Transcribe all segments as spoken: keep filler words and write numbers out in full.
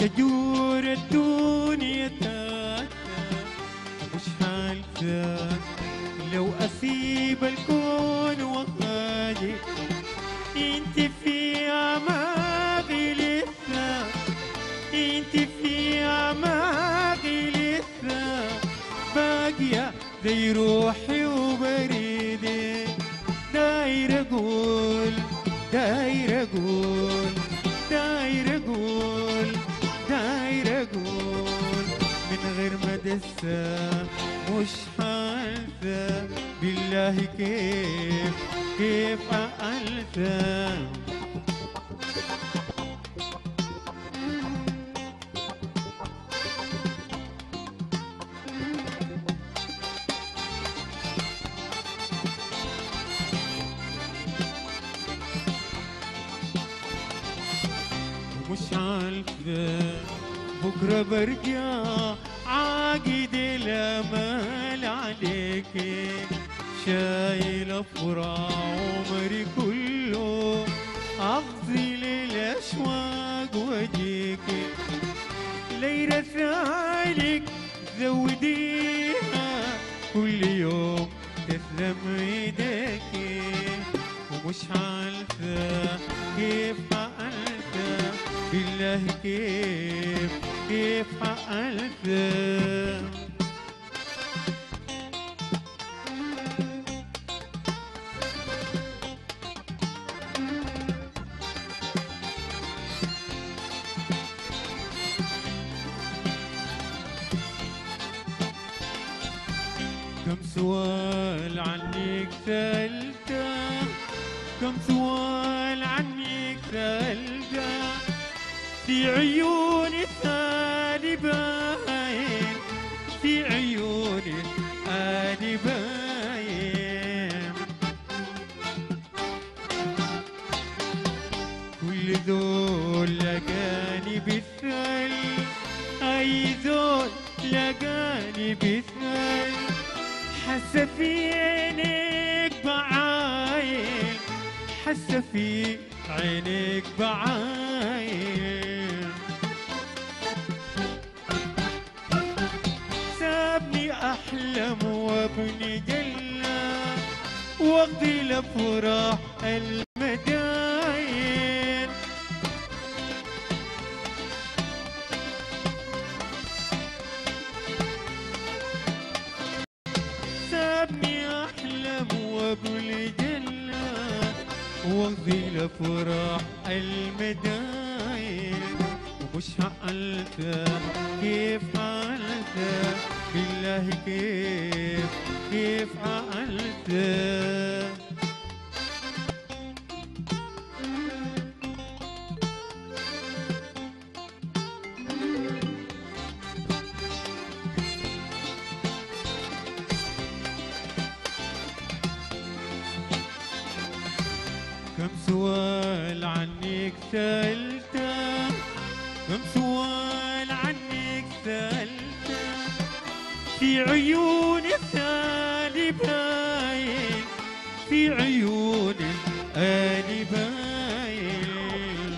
تجور الدنيا تاتا مش حالتا لو أسيب الكون وخالي انت في أعماقي لسه انت في أعماقي لسه باقية زي روحي وبريدي داير أقول داير أقول داير أقول داير أقول من غير ما دسة مش حالته بالله كيف كيف أقلته مش عارفة بكرة برجع عاقد الأمل عليكي شايل أفراح عمري كله أغزل الأشواق وأجيكي لي رسالك زوديها كل يوم تسلم ايديكي ومش عارفة كيف حقلتها بالله كيف كيف حقلتها كم سؤال عنك سألته كم سؤال عنك سألته في عيوني ثاني باين في عيوني ثاني باين كل ذول لقاني بيسأل أي ذول لقاني بيسأل حاسة في عينيك بعاين حاسة في عينيك بعاين سابني أحلم وابني جلة واقضي لفراح المداين سابني أحلم وابني جلة واقضي لفراح المداين ومش حقلته كيف حقلته بالله كيف كيف حقلته كم سؤال عنك سألته كم سؤال عنك سألته في عيوني الثاني باين في عيوني الثاني باين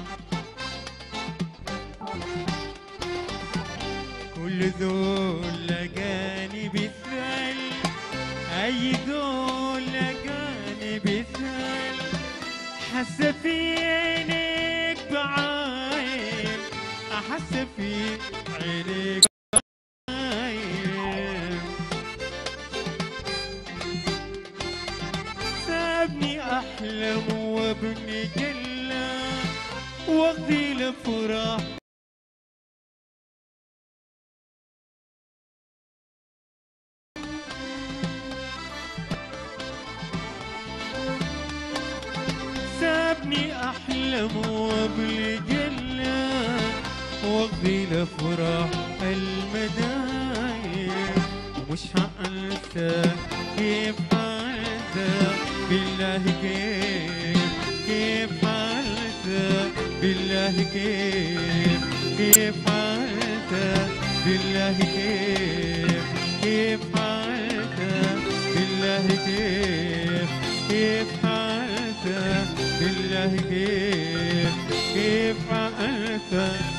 كل ذول لقاني بيسأل أي ذول لقاني بيسأل حاسة في عينيك بعاين أحاسة في عينيك بعاين سابني أحلم وابني جلة واقضي لفراح سابني أحلم وبالجنة واقضي لفراح المداين ومش حقلته كيف حالته بالله كيف كيف حالته بالله كيف كيف حالته بالله كيف كيف حالته بالله كيف كيف حالته بالله كيف كيف حالته